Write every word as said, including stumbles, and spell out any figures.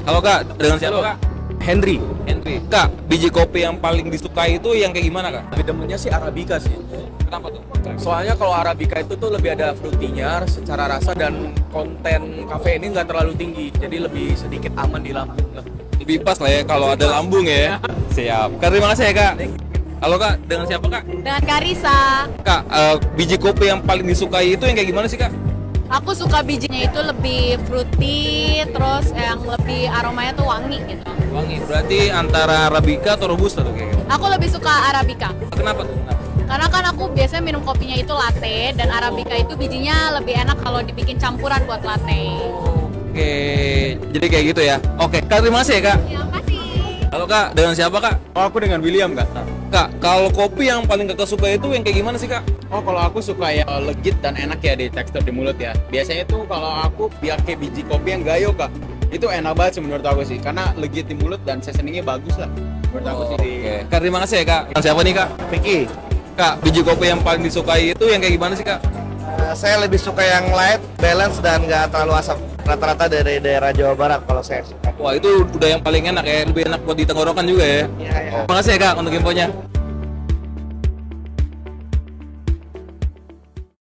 Halo Kak, dengan siapa Kak? Henry. Henry. Kak, biji kopi yang paling disukai itu yang kayak gimana Kak? Lebih demennya sih Arabica sih. Kenapa tuh? Soalnya kalau Arabica itu tuh lebih ada fruitinya secara rasa dan konten kafein ini nggak terlalu tinggi, jadi lebih sedikit aman di lambung lah. Lebih pas lah ya kalau ada lambung ya. Siap. Kak, terima kasih ya Kak. Halo Kak, dengan siapa Kak? Dengan Karisa. Kak, eh, biji kopi yang paling disukai itu yang kayak gimana sih Kak? Aku suka bijinya itu lebih fruity, terus yang lebih aromanya tuh wangi gitu. Wangi. Berarti antara Arabica atau Robusta tuh kayak gitu. Aku lebih suka Arabica. Kenapa tuh? Kenapa? Karena kan aku biasanya minum kopinya itu latte, dan Arabica itu bijinya lebih enak kalau dibikin campuran buat latte. Oke, jadi kayak gitu ya. Oke, Kak, terima kasih ya Kak. Terima kasih. Halo Kak, dengan siapa Kak? Oh, aku dengan William kak. Kak, kalau kopi yang paling kakak suka itu yang kayak gimana sih Kak? Oh, kalau aku suka yang legit dan enak ya di tekstur di mulut ya. Biasanya tuh kalau aku pakai biji kopi yang gayo kak, itu enak banget sih menurut aku sih, karena legit di mulut dan seasoningnya bagus lah menurut aku sih. Oke, Kak, terima kasih ya Kak. Dengan siapa nih Kak? Vicky, Kak, biji kopi yang paling disukai itu yang kayak gimana sih Kak? eh, saya lebih suka yang light, balance dan nggak terlalu asam. Rata-rata dari daerah Jawa Barat kalau saya suka. Wah, itu udah yang paling enak ya, lebih enak buat di tenggorokan juga ya. Iya, iya. Terima kasih ya Kak untuk infonya.